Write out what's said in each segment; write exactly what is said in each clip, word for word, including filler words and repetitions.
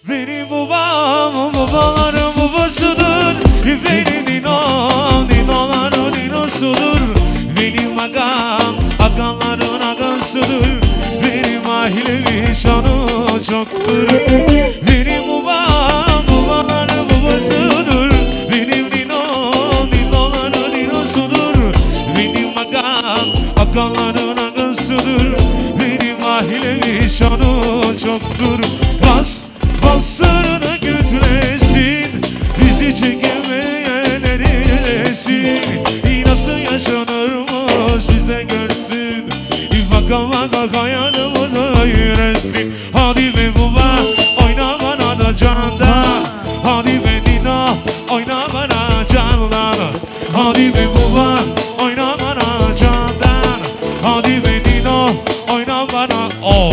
Benim babam babaların babasıdır. Benim ninom ninoların ninosudur. Benim agam agaların agasıdır. Benim ailemin şanı çoktur. Benim babam babaların babasıdır. Benim ninom ninoların ninosudur. Benim agam agaların agasıdır. Benim ailemin şanı çoktur. Bas Baslarına götüresin, bizi çekemeyenler eylesin. Nasıl yaşanırmış bizde görsün, vaka vaka hayatımıza yürüsün. Hadi be baba, oyna bana da canda. Hadi be nina, oyna bana candan. Hadi be baba, oyna bana candan. Hadi be nina, oyna bana. Oh.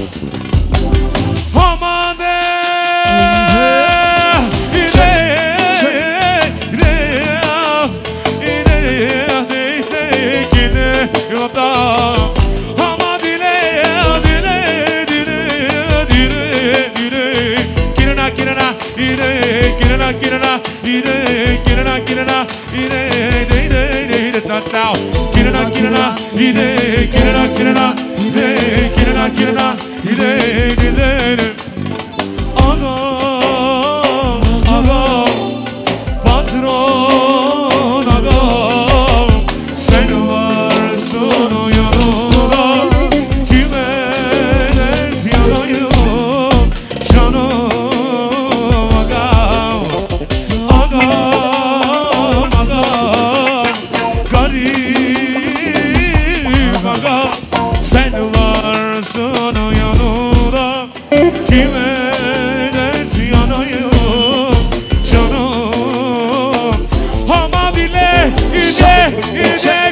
Ama dile dile dile dile dile kirana kirana dile kirana kirana dile kirana kirana dile dile dile tatao kirana kirana dile kirana kirana dile kirana kirana dile dile aga aga patron aga sen varsın o yanımda, kime dert yanayım canım agam agam agam garip agam sen varsın o yanımda, kime dert yanayım canım ama bile ide ide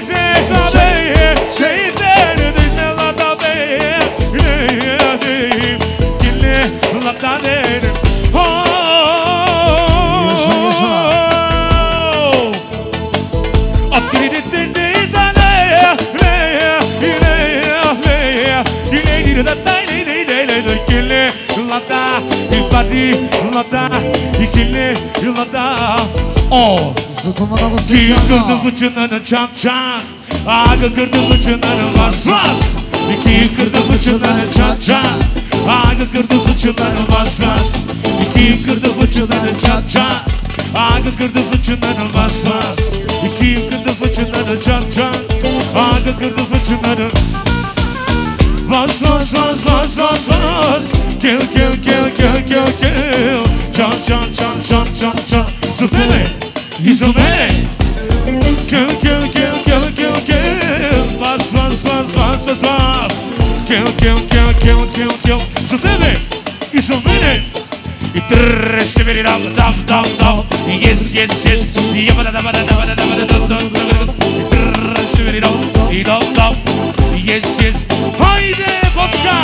Kim kırdı fıçınlarını çam çam, aga kırdı fıçınlarını vas vas. Kim kırdı fıçınlarını çam çam, aga kırdı fıçınlarını vas vas. Kim kırdı fıçınlarını çam çam, aga kırdı fıçınlarını vas vas. Kim kırdı fıçınlarını çam çam, aga kırdı fıçınlarını vas vas vas vas vas vas. Kill kill kill kill kill kill. Çam çam çam çam çam çam. Zıplı He's a man. Kill, kill, kill, kill, kill, kill. Vas, vas, vas, vas, vas, vas. Kill, kill, kill, kill, kill, kill. So tell me, he's a man. It rest me down, down, down, down. Yes, yes, yes. Yabba dabba dabba dabba dabba dabba dabba. It rest me down, down, down. Yes, yes. Haydi vodka.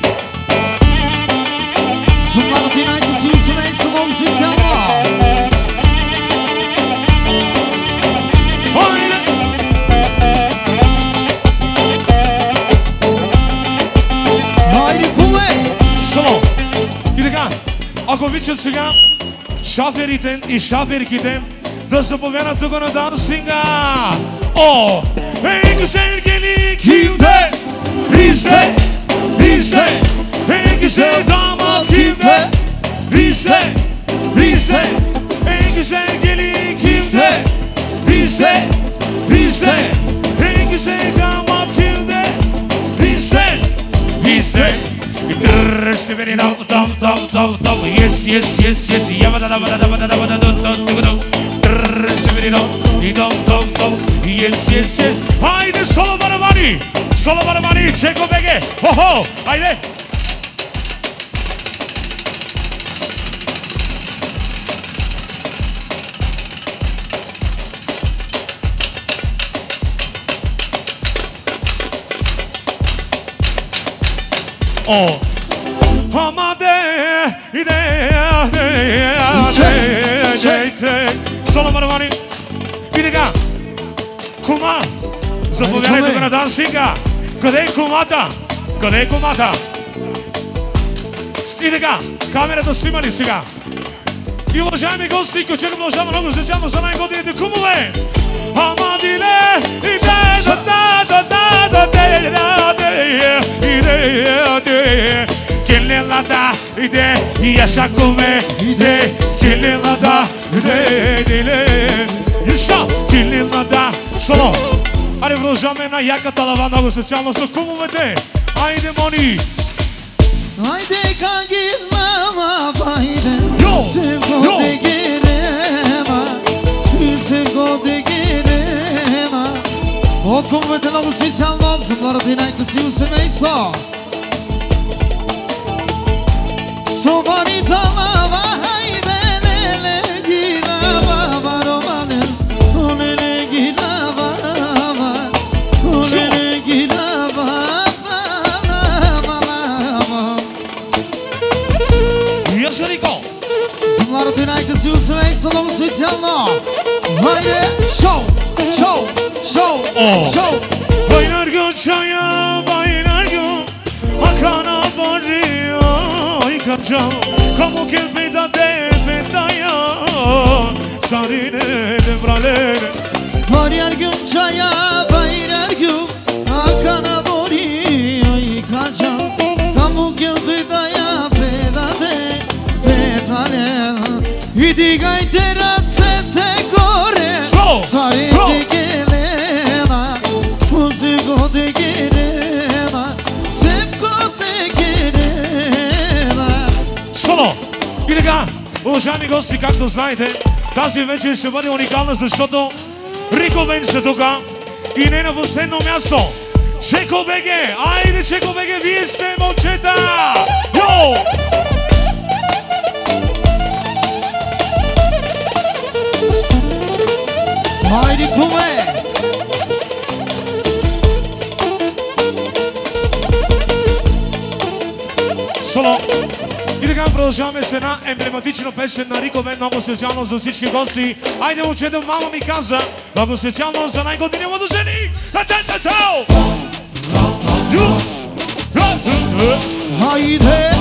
Sunlar tonight is you tonight, so won't you tell me? Ако обичат сега шаферите и шаферките да заповядат тук на дансинга. О, ей, güzelgeli kimde? Bizde, bizde. Ey güzel damat kimde? Bizde, bizde. Ey güzelgeli kimde? Bizde, bizde. Ey güzel damat kimde? Bizde, bizde. Resti beni dav dav dav dav dav. Yes yes yes yes. Yabada da da da da da da da da. Resti beni dav dav dav dav. Yes yes yes. Haydi solo baramani. Solo baramani. Çeko bege. Ho ho. Haydi. Oh. Hamade ide ide ide ide. Solo baramani. Видига. Кума. Заповядайте на дансинга. Къде е кумата? Къде е кумата? И така, камерата снима ли сега? И уважаеми гости, Кючер продължава много специално за най-годните кумове. Ама диле, и да да да да да да да да да да Килелада, иде, и яша куме, иде, килелада, иде, диле. Юша, килелада, соло. Аре, продължаваме една яка талава, много специално за кумовете. Айде, мони! Haydi kagilmama bayde Yo, Sevgo de girena Sevgo de girena От кумовете много специално за младата и най-красиво семейство. Собари талава, хайде леле гирава, варомален, олеле гирава, олеле гирава. Яшарико! За младата и най-красиво семейство много специално. Хайде, шоу, шоу, шоу, шоу. Baylar göçaya, baylar gö Akana barrio, ikaca Kamu kepeda de pedaya Sarine demralene Baylar gün çaya, baylar gün Akana boriyo yıkacan Kamu gılbıdaya pedade Petralen Hidi gayterat sete gore Sarine gelena Muzigo de gerena Sevgo de gerena. Соло! И така, уважаеми гости, както знаете, тази вечер ще бъде уникална, защото Рико Бен са тука и не на последно място. Чеко БГ! Айде, Чеко БГ, вие сте момчета! Йоу! Haydi kume. Соло! И така продължаваме с една емблематична песен на Рико Бен, много специално за всички гости. Айде, момчета, мама ми каза, много специално за най-години младожени! Атенцията! Haydi.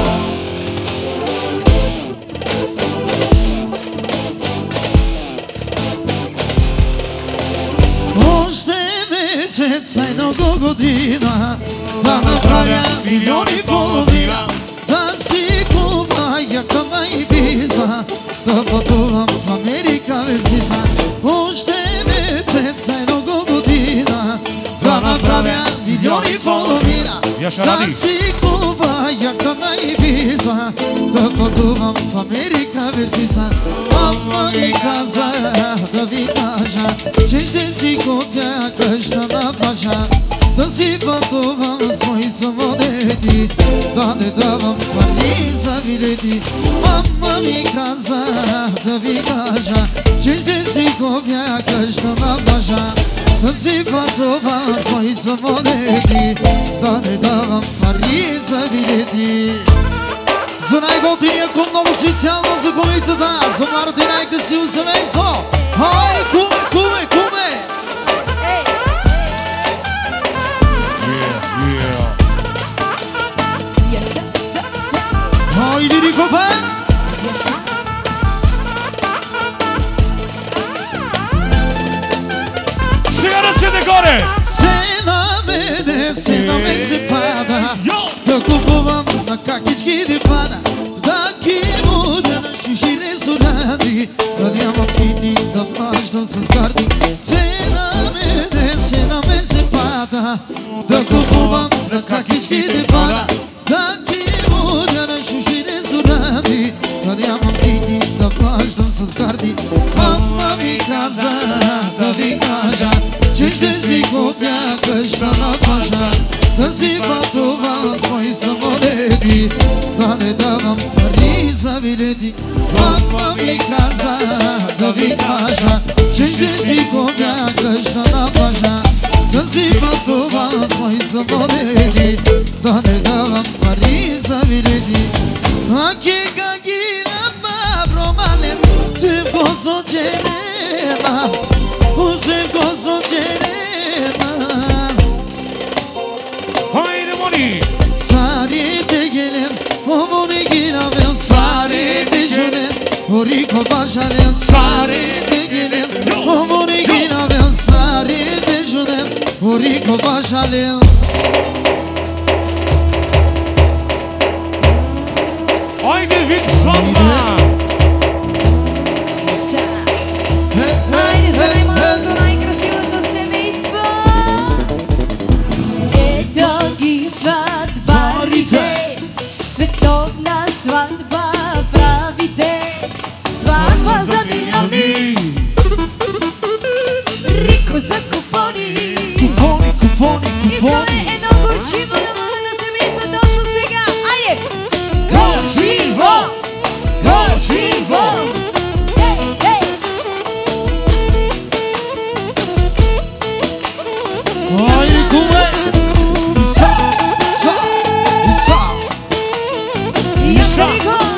Още месец, най-много година да направя милион и половина, да си купа яхта на Ибиза, да пътувам в Америка без виза. Още месец, най-много година да направя милион и половина, да си купа яхта на Ибиза, да пътувам в Америка без виза. Мама ми каза да ви кажа, че ще си купя къща на плажа, да си пътувам с мои самолети, да не давам пари за билети. Мама ми каза да ви кажа, че ще си купя къща на плажа, да си пътувам с мои самолети, да не давам пари за билети. За най-готиния кум много специално за кумицата, за младата и най-красиво семейство. Хайде, куме, куме, куме! Хайде, Рико Бен! Сега ръцете горе! Се на мене, се на мен се пада, да купувам на какички да пада, да кимуда на шуши ресторанти, да нямам пити, да плащам с карти. Се на мене, се на мен се пада, да купувам на какички да пада, да кимуда на шуши ресторанти, да нямам пити, да плащам с карти. Мама ми каза да ви кажа, че ще си купя къща на плажа, да си пътувам с мои самолети, да не давам пари за билети. Мама ми каза да ви кажа, че ще си купя къща на плажа, да си пътувам с мои самолети, да не давам пари за билети. Аки кагира бабромален, ти бозо черена, узе бозо черена. Haydi Moni! Sarite gelen, omuni gina ven sare de junen Orico bajalen sare de gelen Omoni gina ven sare de junen Orico bajalen Haydi Vixon'la Хайде за най-малото, най-красивото семейство. Ето ги сватбарите, световна сватба правите. Сватба за милиони, Рико за купони. Купони, купони, Искаме едно горчиво на моето семейство точно сега. Айде! Горчиво! Горчиво! Ai come Sa, sa, sa Sa